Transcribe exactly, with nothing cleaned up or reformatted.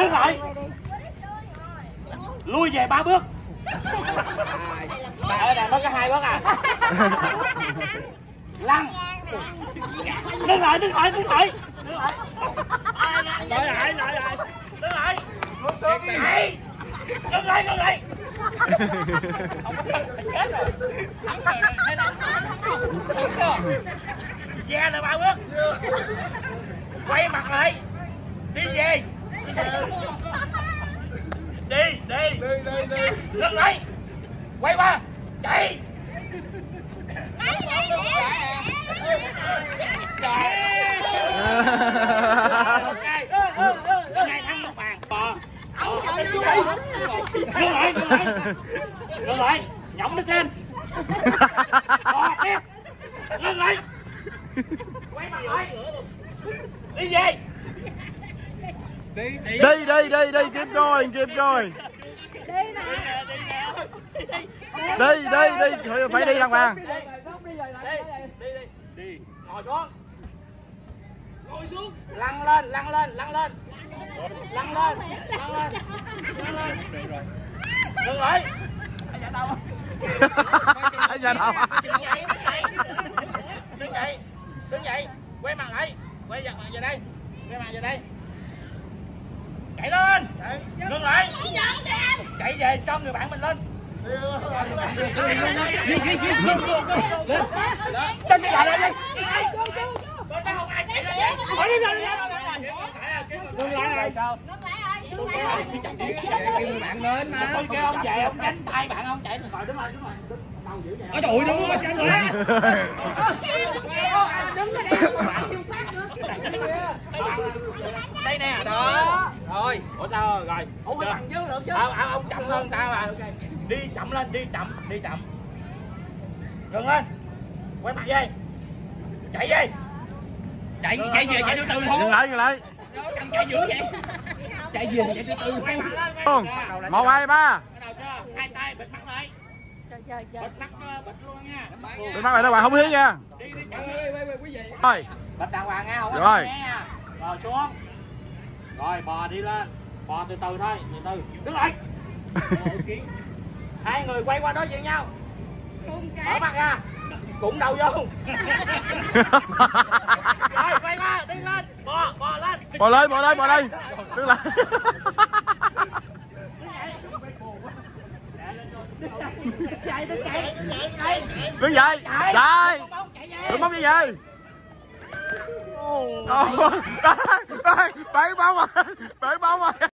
Đứng lại. Lui về ba bước. Bà ở đây mới có hai bước à. Lăn. Đứng lại, đứng lại, đứng lại. Đứng lại. Lại lại, lại lại. Đứng lại. Này. Đứng lại, đứng lại. Không có chết rồi. Thắng rồi, thấy đâu. Thắng chưa? Ve lại ba bước. Quay mặt lại. Đi về. Đi, đi. Đi, đi, đi. Đứng lại. Quay qua. Chạy. Ngày thắng một bàn. Bò. Đứng lại, đứng lại. Đứng lại. Nhõng nó trên. Bò tiếp. Đứng lại. Quay mặt lại. Đi về. Đi đi đi đi đi keep going keep going. Đi đi đi phải đi đàng hoàng. Đi đi đi. Ngồi xuống. Ngồi xuống. Lăn lên, lăn lên, lăn lên. Lăn lên, lăn lên. Lăn lên. Dừng lại. Dạ đâu. Dạ đâu. Đứng dậy. Đứng dậy. Quay mặt lại. Quay mặt về đây. Quay mặt về đây. Chạy lên. Ngừng lại. Chạy về cho người bạn mình lên. Chân lại lên đi. Không ai chạy lên. Hỏi đi lên. Ngừng lại rồi sao? Người bạn lên mà. Tôi kêu ông về ông đánh tay bạn ông chạy rồi đúng rồi đúng rồi. Ôi trời ơi đúng rồi chân rồi. Đứng ở đây. Đây nè, đó. Rồi. Ủa sao rồi? Rồi. Ủa bằng chứ được chứ. Ông ông chậm hơn tao à. Đi chậm lên, đi chậm, đi chậm. Ngừng lên. Quay mặt về. Chạy về. Chạy chạy về chạy từ từ thôi. Dừng lại, dừng lại. Cần chạy giữa vậy. Chạy về chạy từ từ. Không. Một hai ba. Hai tay bịt mắt lại. Bịt mắt bịt luôn nha. Bịt mắt lại đâu bạn không biết nha. Đi đi chậm. Rồi. Bịt đàng hoàng nha, không có rồi. Nghe. Rồi xuống. Rồi bò đi lên. Bò từ từ thôi, từ từ. Đứng lại. Hai người quay qua đối diện nhau. Mở mắt ra. Cũng đầu vô. Rồi quay qua, đi lên. Bò, bò lên. Bò lên, bò lên, bò lên. Đứng lại. Chạy, đứng chạy, chạy. Đứng dậy. Chạy. Đừng bóng như vậy. Bảy bóng rồi. Bảy bóng rồi.